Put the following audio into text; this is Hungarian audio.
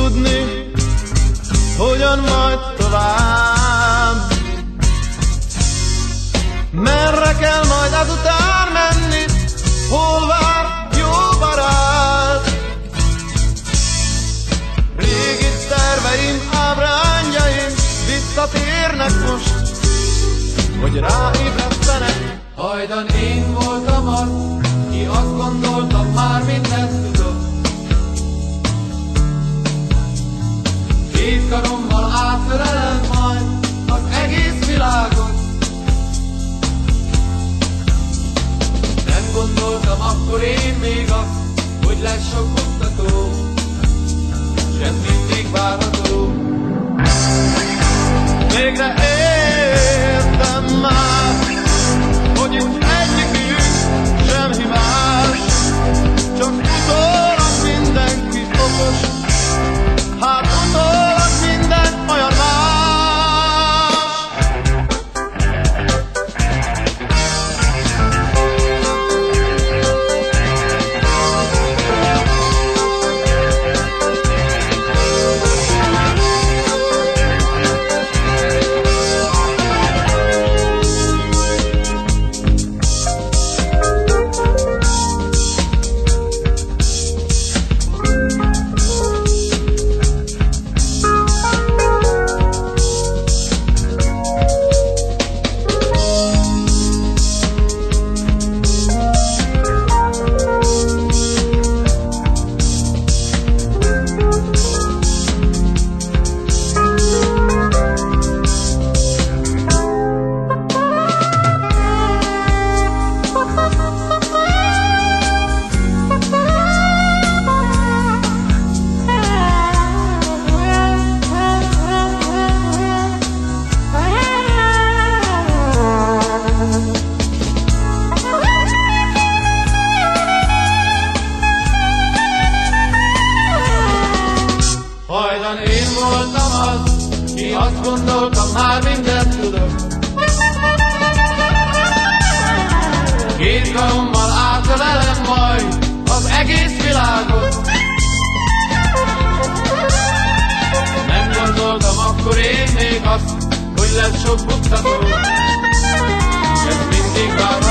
tudni, hogyan majd tovább. Merre kell majd ezután menni, hol vár jó barát? Régi terveim, ábrányjaim visszatérnek most, hogy ráébresztenek. Hajdan én voltam az, ki azt gondoltam, már mindent tudok. Két karommal átölelem majd az egész világot. Nem gondoltam akkor én még azt, hogy lesz sok oktató, s ez mindig várható. Végre értem már, hogy itt egyikünk sem hibás, csak utólag mindenki okos, hát utólag minden olyan más. Hajdan én voltam az, ki azt gondoltam, már mindent tudok. Két karommal átölelem majd az egész világot. Nem gondoltam akkor én még azt, hogy lesz sok buktató, ez mindig vár.